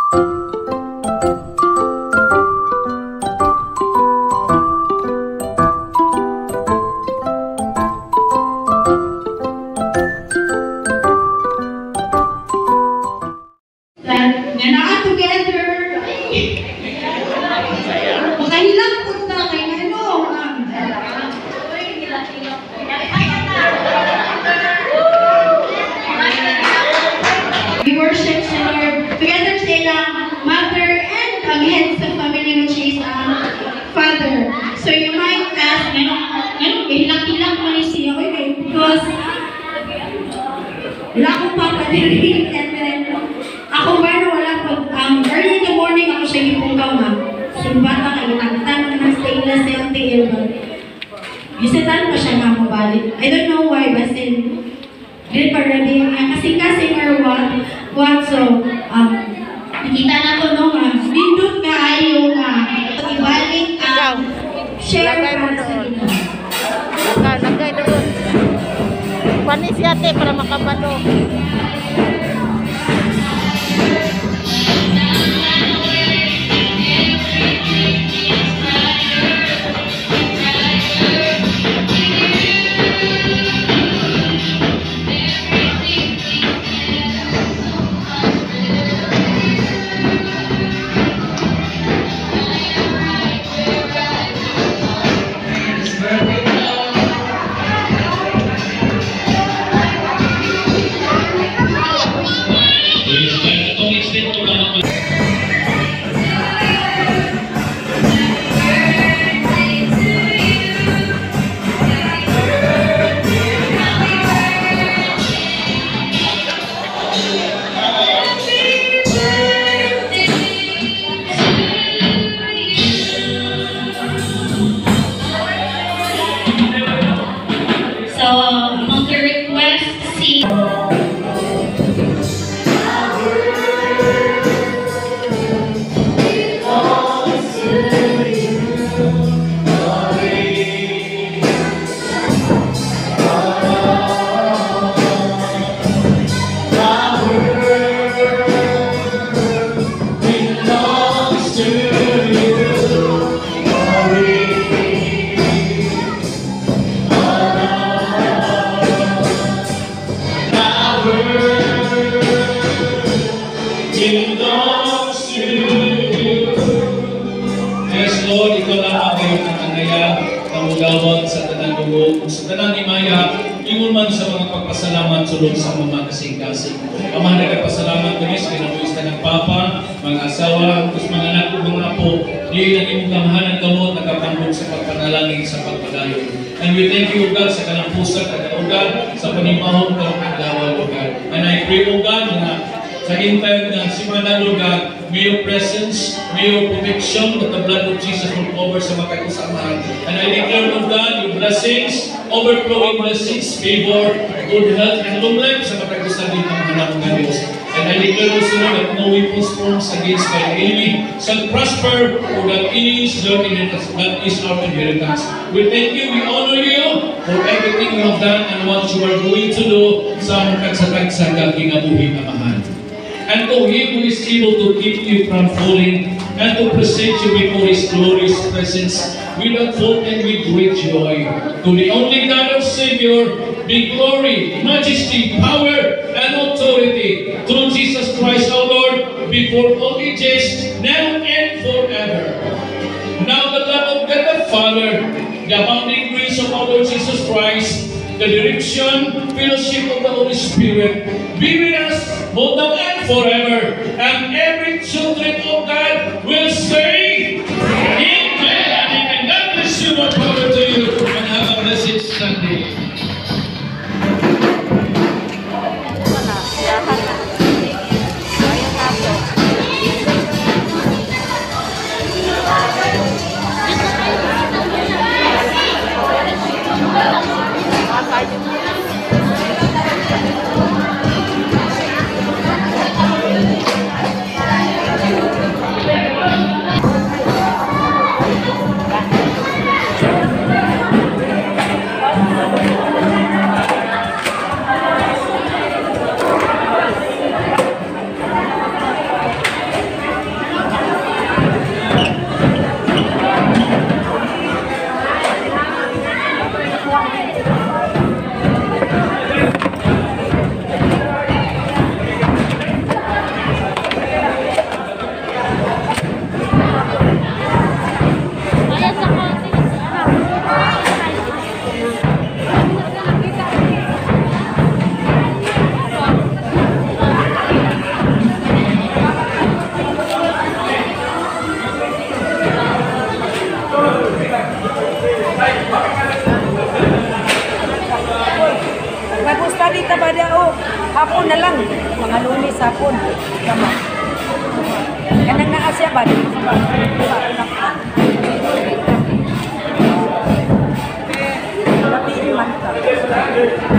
We worship the Lord together sila, mother and ang head sa family, which is father. So you might ask, hilak-hilak mo ni siya, because wala akong papadirin, and then ako ba na wala pag early in the morning ako siya ipugaw nga. Simbata kayo, nagtanong ng stainless LTL ba? Gisatan pa siya nga mabalik. I don't know why, kasi dili pa ready nga kasi or what, so nakita na ko no nga bindot nga ayo nga ibalik ang share para sa inyo. Lagay doon. Panis yate para makabalo. Lord, ikaw lang ang ngayon ang angaya, kamugawag sa tanang lugod, sa tanang imaya, ingon man sa mga pagpasalamat sulod sa mga kasing-kasing. Ama, nagpasalamat kami sa kinabuhista ng Papa, mga asawa, kus mga anak, mga apo, di ang imong kamahanan kamot, nagkapambog sa pagpanalangin sa pagpadayon. And we thank you, God, sa kanang pusa, kanang God, sa panimahon ka ng agawal, God. And I pray, O God, na sa intern ng simana, Lord God, may your presence, may your protection, that the blood of Jesus will cover sa mga kasamahan. And I declare, Lord God, your blessings, overflowing blessings, favor, good health, and long life sa mga kasamahan ng mga anak ng Diyos. And I declare also that no weapons formed against my enemy shall prosper, for that is your inheritance, that is our inheritance. We thank you, we honor you for everything you have done and what you are going to do sa mga kagsatag sa kinabuhi na mahal. And to Him who is able to keep you from falling and to present you before His glorious presence without fault and with great joy. To the only God of Savior, be glory, majesty, power, and authority through Jesus Christ our Lord, before all ages, now and forever. Now the love of God the Father, the abounding grace of our Lord Jesus Christ, the direction, fellowship of the Holy Spirit, be with us both now and forever. And every children of God will say, Amen and Amen. God bless you, more power to you, and have a blessed Sunday. Kanang naa siya ba? Tapi iman ka.